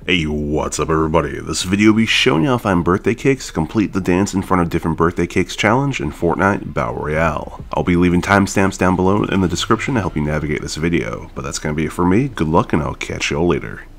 Hey, what's up everybody? This video will be showing you how to find birthday cakes to complete the dance in front of different birthday cakes challenge in Fortnite Battle Royale. I'll be leaving timestamps down below in the description to help you navigate this video, but that's going to be it for me. Good luck and I'll catch y'all later.